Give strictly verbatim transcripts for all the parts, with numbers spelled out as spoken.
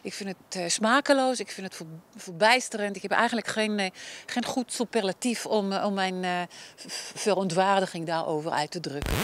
Ik vind het uh, smakeloos, ik vind het voor, verbijsterend. Ik heb eigenlijk geen, uh, geen goed superlatief om, uh, om mijn uh, verontwaardiging daarover uit te drukken.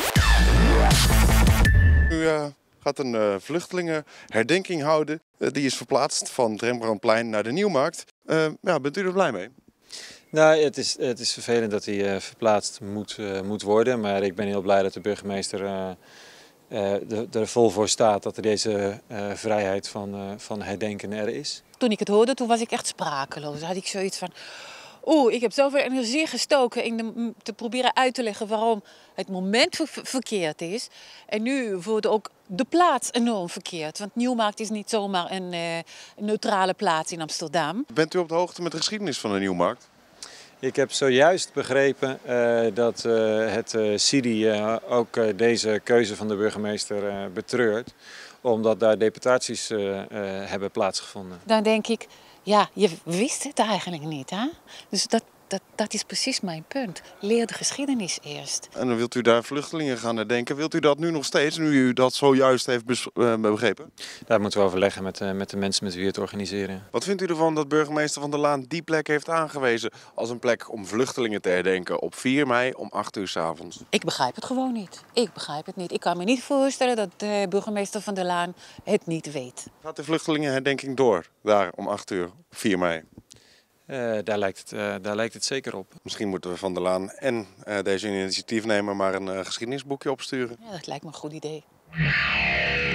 U uh, gaat een uh, vluchtelingenherdenking houden. Uh, die is verplaatst van het Rembrandtplein naar de Nieuwmarkt. Uh, ja, bent u er blij mee? Nou, het is, het is vervelend dat hij uh, verplaatst moet, uh, moet worden. Maar ik ben heel blij dat de burgemeester uh, uh, er vol voor staat dat er deze uh, vrijheid van, uh, van herdenken er is. Toen ik het hoorde, toen was ik echt sprakeloos. Dan had ik zoiets van, oeh, ik heb zoveel energie gestoken in de, te proberen uit te leggen waarom het moment ver verkeerd is. En nu wordt ook de plaats enorm verkeerd. Want Nieuwmarkt is niet zomaar een, uh, een neutrale plaats in Amsterdam. Bent u op de hoogte met de geschiedenis van de Nieuwmarkt? Ik heb zojuist begrepen uh, dat uh, het uh, C I D I uh, ook uh, deze keuze van de burgemeester uh, betreurt. Omdat daar deputaties uh, uh, hebben plaatsgevonden. Dan denk ik, ja, je wist het eigenlijk niet, hè? Dus dat, dat, dat is precies mijn punt. Leer de geschiedenis eerst. En dan wilt u daar vluchtelingen gaan herdenken. Wilt u dat nu nog steeds, nu u dat zojuist heeft uh, begrepen? Daar moeten we overleggen met, uh, met de mensen met wie we het organiseren. Wat vindt u ervan dat burgemeester Van der Laan die plek heeft aangewezen als een plek om vluchtelingen te herdenken op vier mei om acht uur 's avonds? Ik begrijp het gewoon niet. Ik begrijp het niet. Ik kan me niet voorstellen dat de burgemeester Van der Laan het niet weet. Gaat de vluchtelingenherdenking door, daar om acht uur op vier mei? Uh, daar, lijkt het, uh, daar lijkt het zeker op. Misschien moeten we Van der Laan en uh, deze initiatiefnemer maar een uh, geschiedenisboekje opsturen. Ja, dat lijkt me een goed idee.